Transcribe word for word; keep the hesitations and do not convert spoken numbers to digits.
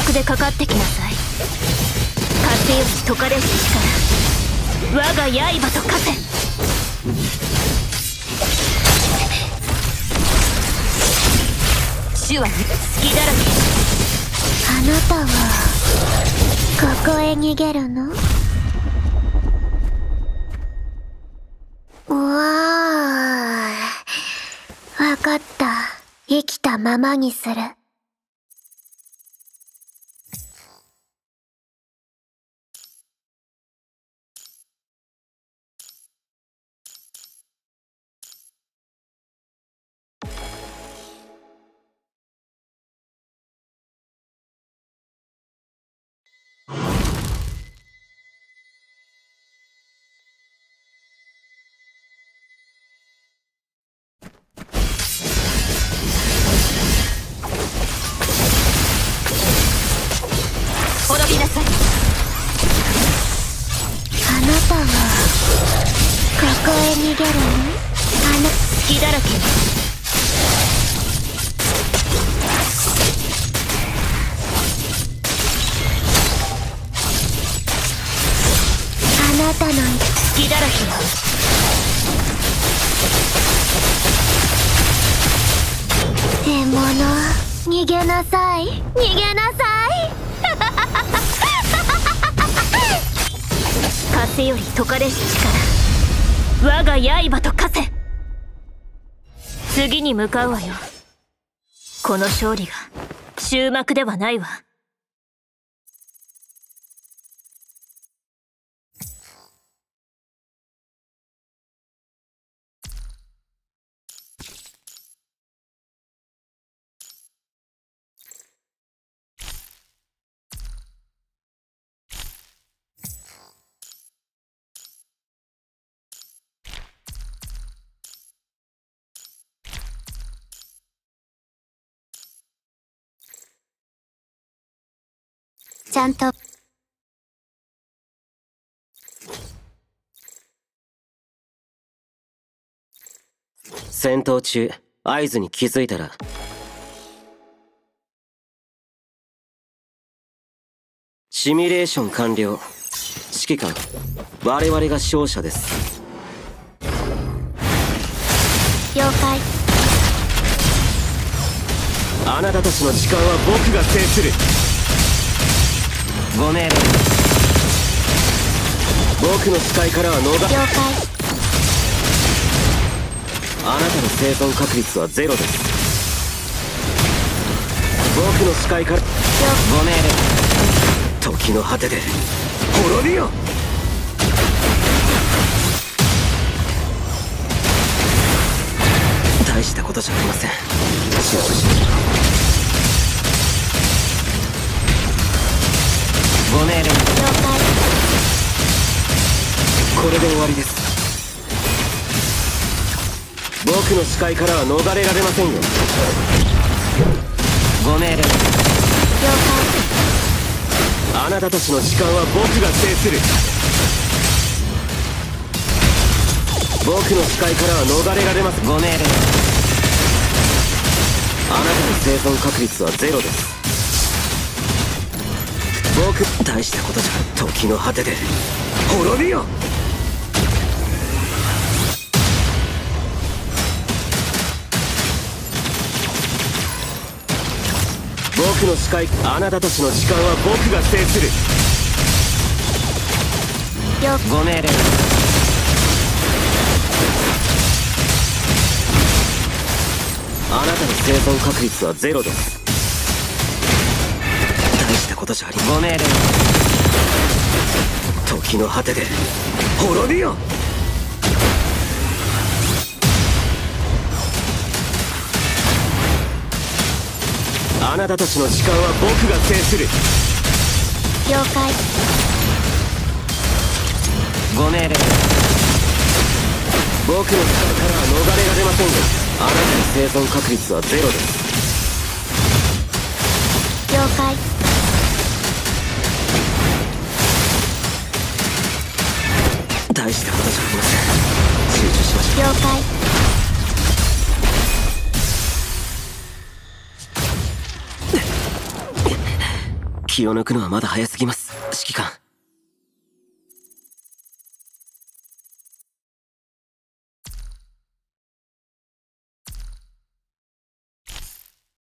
力でかかってきなさい。風より解かれし力、我が刃と化せ。主は隙だらけ。 あなたはここへ逃げるの？うわあ、わかった。生きたままにする。 滅びなさい。 あなたはここへ逃げるの？あの隙だらけ。 あなたの隙だらけ。 獲物、逃げなさい、逃げなさい。 風より解かれし力、我が刃と化せ。次に向かうわよ。この勝利が終幕ではないわ。 ちゃんと戦闘中合図に気づいたらシミュレーション完了。指揮官、我々が勝者です。 了解。 あなたたちの時間は僕が制する。ご命令。僕の視界からは逃れ。 了解。 あなたの生存確率はゼロです。僕の視界から。ご命令。時の果てで滅びよ。大したことじゃありません。集中しましょう。ご命令。了解。 これで終わりです。僕の視界からは逃れられませんよ。ご命令。了解。あなたたちの時間は僕が制する。僕の視界からは逃れられます。ご命令。あなたの生存確率はゼロです。僕、大したことじゃ。時の果てで滅びよ。僕の視界、あなたたちの時間は僕が制する。ご命令。あなたの生存確率はゼロです。大したことじゃあり。ご命令。時の果てで滅びよ。あなたたちの時間は僕が制する。 了解。 ご命令。僕の力からは逃れられませんが、あなたの生存確率はゼロです。 了解。 大したことじゃありません。集中しましょう。 了解。 気を抜くのはまだ早すぎます指揮官。